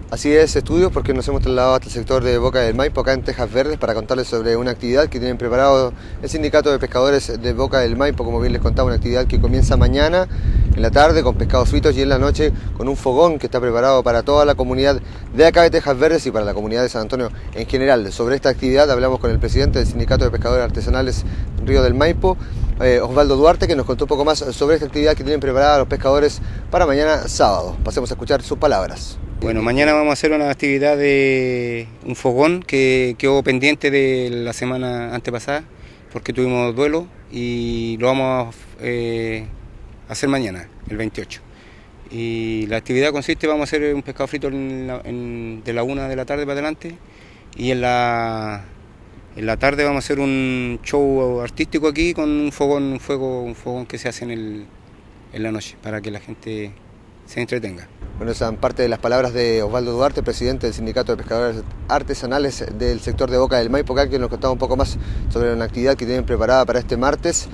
Así es, estudios, porque nos hemos trasladado hasta el sector de Boca del Maipo, acá en Tejas Verdes, para contarles sobre una actividad que tienen preparado el Sindicato de Pescadores de Boca del Maipo. Como bien les contaba, una actividad que comienza mañana en la tarde con pescados fritos y en la noche con un fogón que está preparado para toda la comunidad de acá de Tejas Verdes y para la comunidad de San Antonio en general. Sobre esta actividad hablamos con el presidente del Sindicato de Pescadores Artesanales Río del Maipo, Osvaldo Duarte, que nos contó un poco más sobre esta actividad que tienen preparada los pescadores para mañana sábado. Pasemos a escuchar sus palabras. Bueno, mañana vamos a hacer una actividad de un fogón que quedó pendiente de la semana antepasada porque tuvimos duelo y lo vamos a hacer mañana, el 28. Y la actividad consiste, vamos a hacer un pescado frito de la 1 de la tarde para adelante y en la tarde vamos a hacer un show artístico aquí con un fogón, un fogón que se hace en la noche para que la gente se entretenga. Bueno, esas son parte de las palabras de Osvaldo Duarte, presidente del Sindicato de Pescadores Artesanales del sector de Boca del Maipo, que nos contaba un poco más sobre una actividad que tienen preparada para este martes.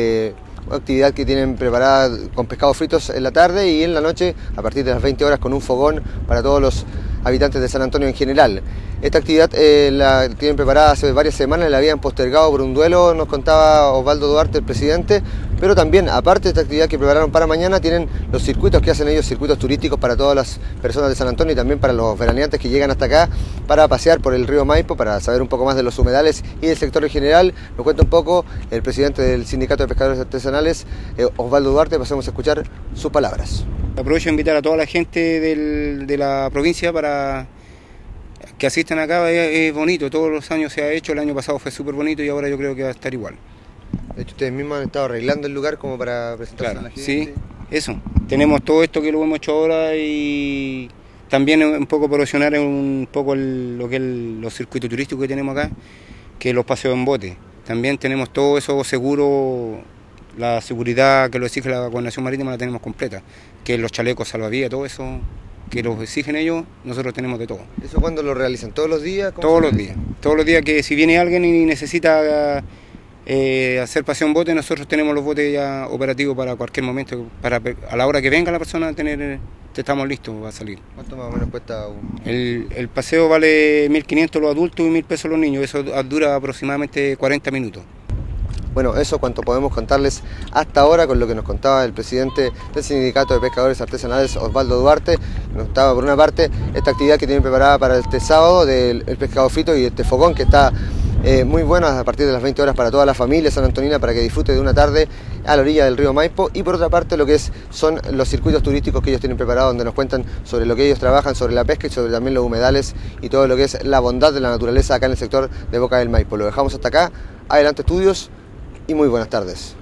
Una actividad que tienen preparada con pescados fritos en la tarde y en la noche, a partir de las 20 horas, con un fogón para todos los habitantes de San Antonio en general. Esta actividad la tienen preparada hace varias semanas, la habían postergado por un duelo, nos contaba Osvaldo Duarte, el presidente, pero también, aparte de esta actividad que prepararon para mañana, tienen los circuitos que hacen ellos, circuitos turísticos para todas las personas de San Antonio y también para los veraneantes que llegan hasta acá para pasear por el río Maipo, para saber un poco más de los humedales y del sector en general. Nos cuenta un poco el presidente del Sindicato de Pescadores Artesanales, Osvaldo Duarte. Pasemos a escuchar sus palabras. Aprovecho a invitar a toda la gente de la provincia para que asistan acá. Es bonito, todos los años se ha hecho, el año pasado fue súper bonito y ahora yo creo que va a estar igual. De hecho, ustedes mismos han estado arreglando el lugar como para presentarse a la gente. Sí, eso. Tenemos todo esto que lo hemos hecho ahora y también un poco promocionar un poco lo que es los circuitos turísticos que tenemos acá, que los paseos en bote. También tenemos todo eso seguro, la seguridad que lo exige la Gobernación Marítima la tenemos completa, que los chalecos salvavidas, todo eso que los exigen ellos, nosotros tenemos de todo. ¿Eso cuándo lo realizan? ¿Todos los días? Todos los días que si viene alguien y necesita hacer paseo en bote, nosotros tenemos los botes ya operativos para cualquier momento, a la hora que venga la persona estamos listos a salir. ¿Cuánto más o menos cuesta el paseo? Vale 1.500 los adultos y 1.000 pesos los niños, eso dura aproximadamente 40 minutos. Bueno, eso cuanto podemos contarles hasta ahora con lo que nos contaba el presidente del Sindicato de Pescadores Artesanales, Osvaldo Duarte. Nos contaba por una parte esta actividad que tienen preparada para este sábado del pescado frito y este fogón que está muy bueno a partir de las 20 horas para toda la familia sanantonina para que disfrute de una tarde a la orilla del río Maipo. Y por otra parte lo que son los circuitos turísticos que ellos tienen preparados, donde nos cuentan sobre lo que ellos trabajan, sobre la pesca y sobre también los humedales y todo lo que es la bondad de la naturaleza acá en el sector de Boca del Maipo. Lo dejamos hasta acá. Adelante, estudios, y muy buenas tardes.